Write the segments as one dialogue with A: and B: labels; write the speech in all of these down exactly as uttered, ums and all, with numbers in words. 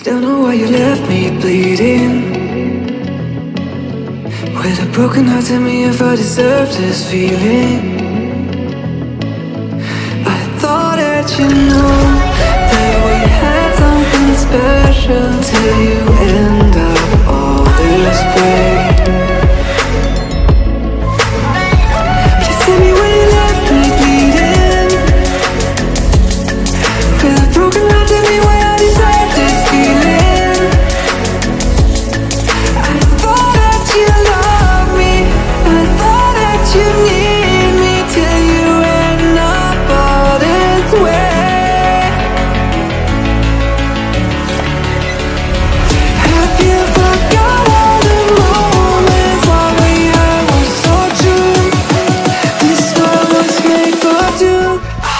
A: Don't know why you left me bleeding. With a broken heart, tell me if I deserve this feeling. I thought that you know that we had something special till you end up all this way. Please tell me why you left me bleeding. With a broken heart, tell me why I deserve this feeling. I thought that you loved me, I thought that you need me till you end up all this way. Have you forgot all the moments while we had was so true? This world was made for two.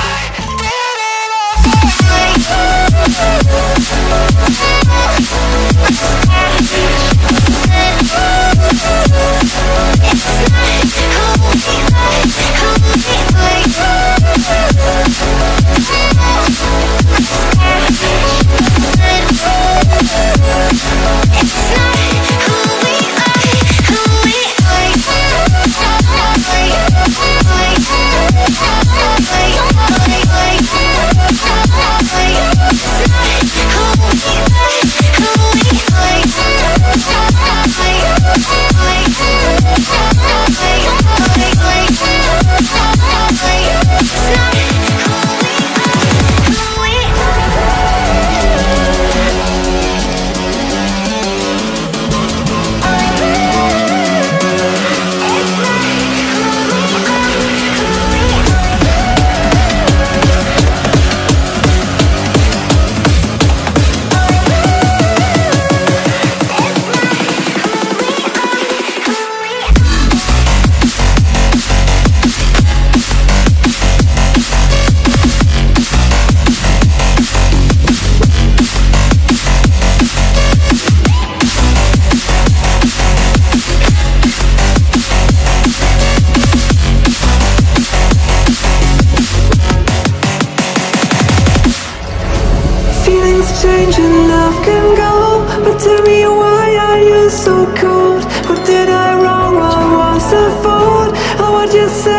A: Feelings change and love can go, but tell me why are you so cold? What did I wrong? What was the fault? Or what you say?